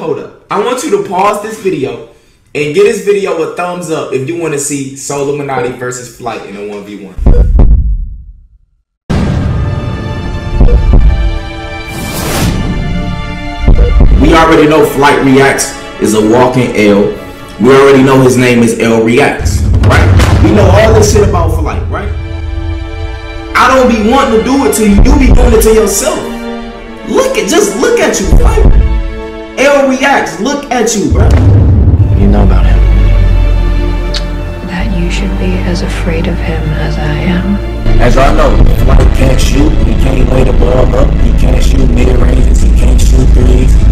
hold up. I want you to pause this video and give this video a thumbs up if you want to see Soluminati versus Flight in a 1v1. We already know Flight Reacts is a walking L. We already know his name is L Reacts, right? We know all this shit about Flight, right? I don't be wanting to do it to you. You be doing it to yourself. Just look at you, Flight. L Reacts, look at you, bro. You know about him. That you should be as afraid of him as I am. As I know, Flight can't shoot. He can't lay the ball up. He can't shoot mid-ranges. He can't shoot threes.